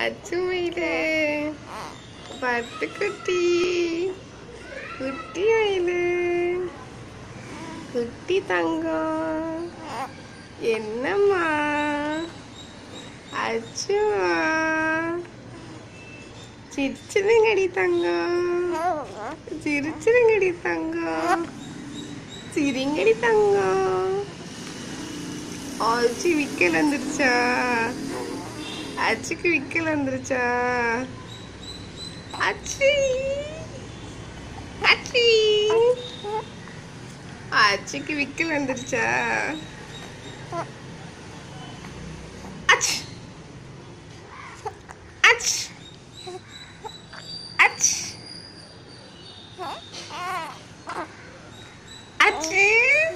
அச்சு மயிலு பட்டுக்குட்டி குட்டி மயிலு குட்டி தங்கம் என்னம்மா அச்சுமா சிரிச்சிருங்கடி தங்கம் சிரிச்சிருங்கடி தங்கம் சிரிங்கடி தங்கம் ஆச்சு விக்கல் வந்துருச்சா அச்சுக்கு விக்கல் வந்துருச்சா அச்சி அச்சி அச்சுக்கு விக்கல் வந்துருச்சா அச் அச் அச் அச்சு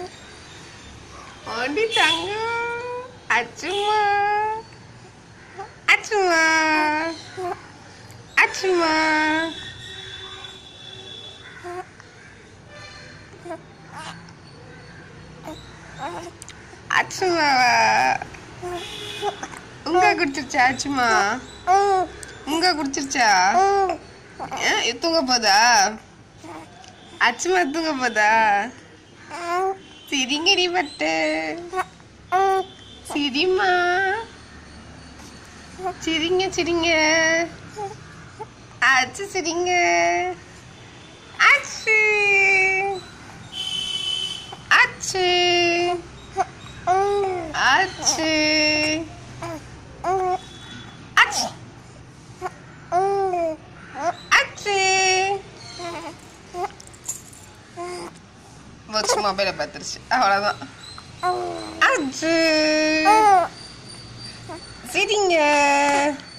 ஓடி தங்கம் அச்சுமா அச்சுமா அச்சுமா அச்சுமா உங்க குடிச்சிருச்சா அச்சுமா உங்க குடிச்சிருச்சா தூங்க போதா அச்சுமா தூங்க போதா சிரிங்கடி பட்டு சிரிமா சிரிங்க சிரிங்க அச்சு சிரிங்க அச்சு அச்சு அச்சு அச்சு அச்சு வச்சு மொபைலை பார்த்துருச்சு அவ்வளோதான் அச்சு சரிங்க